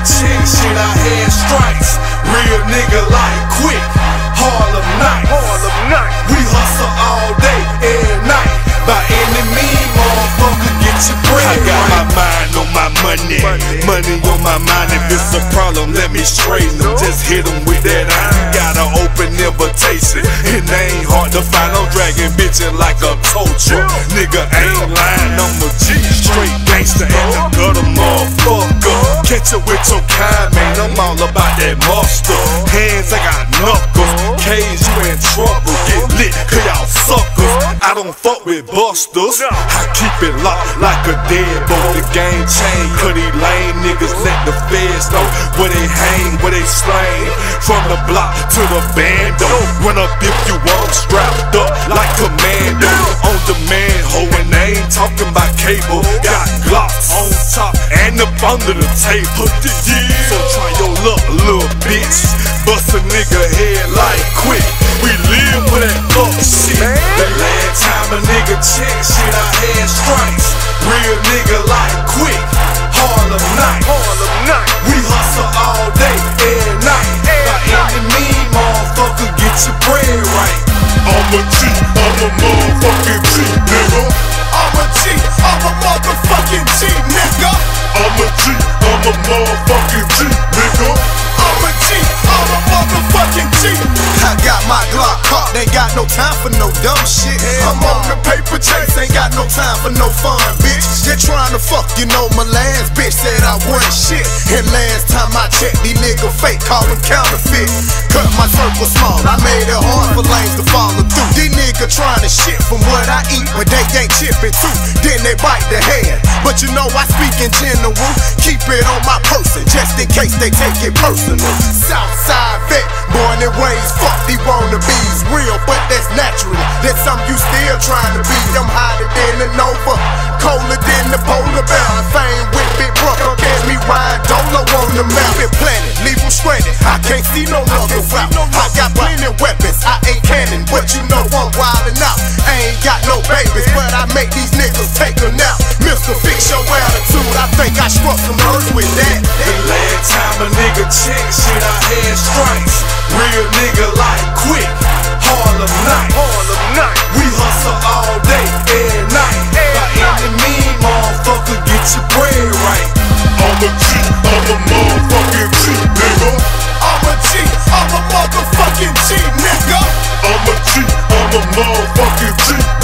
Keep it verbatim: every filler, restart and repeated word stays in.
check shit, I had stripes. Real nigga like quick, Harlem Nights. Harlem Nights. We hustle all day and night. By any means, motherfucker, get your bread. I got my mind on my money, money on my mind. If it's a problem, let me straighten them. Just hit them with that iron. Got an open invitation, and they ain't hard to find. I'm dragging bitchin' like a tow truck. Nigga ain't lying, I'm a G, straight gangster and the gutter motherfucker. Catch it with your kind, man, I'm all about that monster. Hands, I got knuckles. K's, you in trouble. Get lit, cause y'all suckers. I don't fuck with busters. I keep it locked like a deadbolt. The game change, cause these lame niggas let the feds know where they hang, where they slang. From the block to the bando. Run up if you want, strapped up like commando. On demand, ho, and they ain't talking about cable. Got Glocks on top and up under the table. Yeah. So try your luck, little bitch. Bust a nigga head like quick. We live with that fuck shit. The last time a nigga check shit, I had stripes. Real nigga like quick, Harlem Nights. Harlem Nights. We hustle all day and night. By any means, motherfucker, get your bread right. I'm a G, I'm a motherfucking G, nigga. I'm a G, I'm a motherfucking G, nigga. I'm a G, I'm a motherfucking G, nigga. I'm a G, I'm a motherfucking G. I got my Glock caught, ain't got no time for no dumb shit. I'm on the paper chase, ain't got no time for no fun, bitch. Just trying to fuck, you know my last bitch said I wasn't shit. And last time I checked, these niggas fake, call them counterfeit. Cut my circle small, I made it hard for lanes to follow through. These niggas trying to shit from what I eat, but they ain't chipping too. Then they bite the head, but you know I speak in general. Keep it on my person, just in case they take it personal. Southside vet, born and raised, fuck these wannabes. Real, but that's natural. That's something you still trying to be. I'm hotter than the Nova, colder than the polar bear. Fame with big brother, catch me ride Dolo on the mountain planet. Leave them stranded, I can't see no other route. I got plenty weapons, I ain't cannon, but you know I'm wildin' out. I ain't got no babies, but I make these niggas take a nap. Mister Fix your attitude, I think I struck some earth with that. The last time a nigga check shit, I had stripes. Real nigga like quick, Harlem Nights. Harlem Nights. We hustle all day and night. By any means, motherfucker, get your bread right. I'm a G, I'm a motherfucking G, nigga. I'm a G, I'm a motherfucking G, nigga. I'm a G, I'm a motherfucking G.